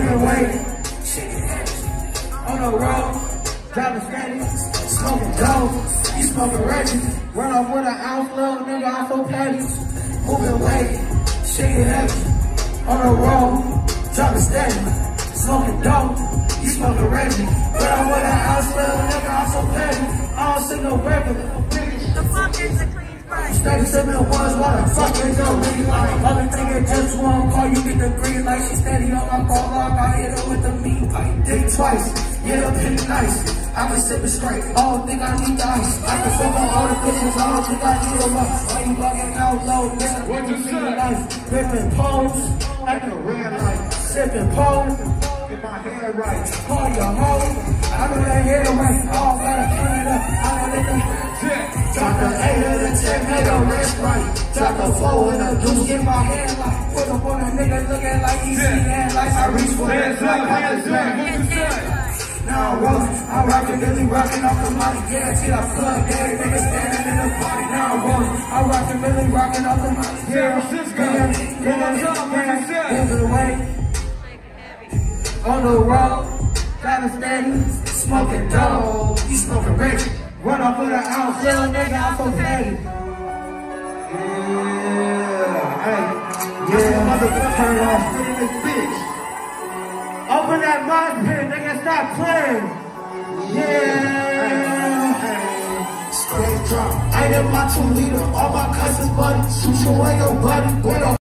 moving weight, on the road, driving steady, smoking dope, you smoking Reggie. Run off with an ounce, little nigga, I'm so petty. Moving weight, shaking heavy, on the road, driving steady, smoking dope, you smoking Reggie. Run off with an ounce, little nigga, I'm so petty. I don't see no regular. The fuck is the clean price? Steady sipping ones, what the fuck is your really like? Other nigga just one call, you get the green light. She steady on my ball lock, I hit her with the meat pipe. Dick twice, yeah, the penny nice. I been sipping straight, I don't think I need the ice. I can fuck on all the bitches, I don't think I need a lot. Why you bugging out low, nigga? What you say? Life, ripping poles, at the red light. Sipping poles, get my hair right. Call your hoe, I know that hair right. All gotta clean it up, I don't let them. Drop the 8 or the 10, make a wrist right. Drop the 4 and the juice, get my hand light. Put up on a nigga looking like he see hand lights. I reach for hands up, hands up, what you say? Now I'm rolling, I'm rockin', really rockin' off the money. Yeah, till I plug every nigga standing in the party. Now I'm rolling, I'm rockin', really rockin' off the money. Yeah, moving weight, on the road, driving steady, smoking dope, you smoking Reggie. Run off with an ounce, little nigga, I'm so petty. Yeah, hey, yeah, motherfucker, turn it off, spit in this bitch. Open that mod pit, nigga, stop playing. Yeah, stay drunk. I am my 2 liter, all my cousins, buddy. Shoot away your buddy, boy.